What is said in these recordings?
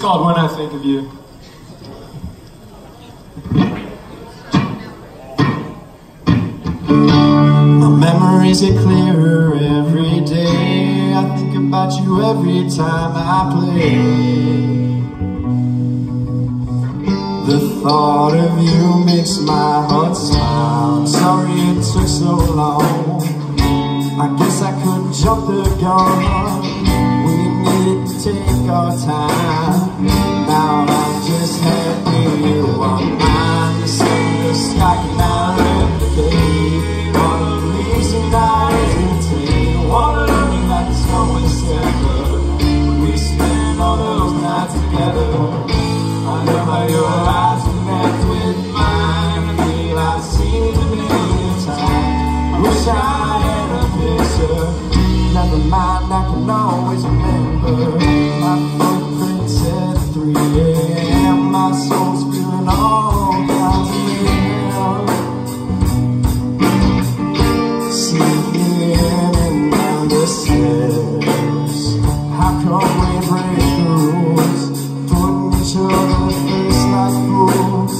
called When I Think of You. My memories get clearer every day. I think about you every time I play. The thought of you makes my heart smile. Sorry it took so long. I guess I couldn't jump the gun. We needed to take our time. Now I'm just happy you are mine. The sun, the sky cannot replicate all the reasons I hesitate. Wanna love you like the snow in December. When we spend all those nights together, I love how your eyes connect with mine. I feel I've seen it a million times. I wish I had a picture. Never mind, I can always remember my footprints at 3 AM. My soul's feeling all kinds of real. Sleeping in the stairs. How come we break the rules? Putting each other face like fools.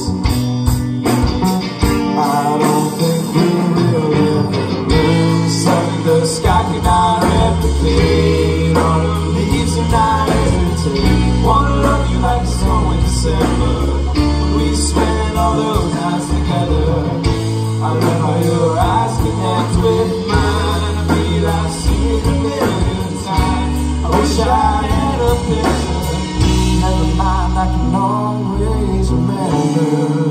I don't think we will ever learn. Sun, the sky cannot replicate all the leaves and I hesitate. Wanna love you like the snow in December. We spend all those nights together. I love how your eyes connect with mine. I feel I've seen it a million times. I wish I had a picture. Never mind, I can always remember.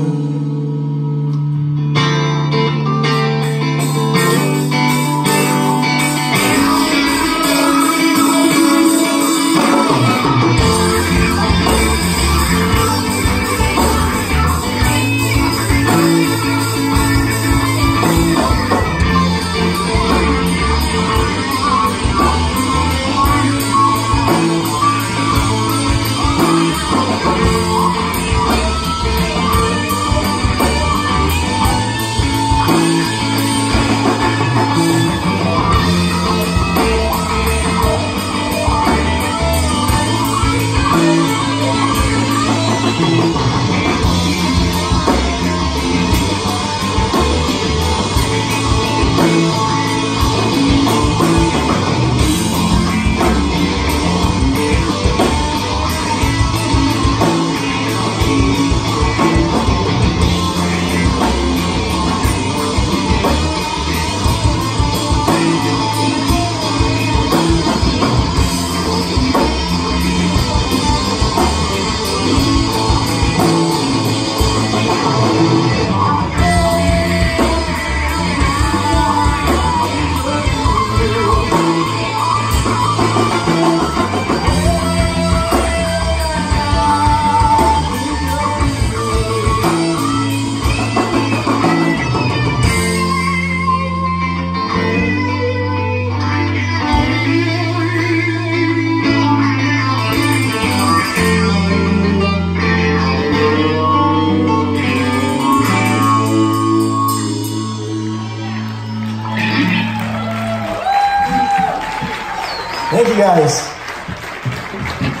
Thank you guys.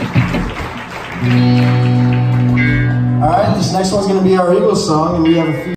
All right, this next one's going to be our Eagles song, and we have a few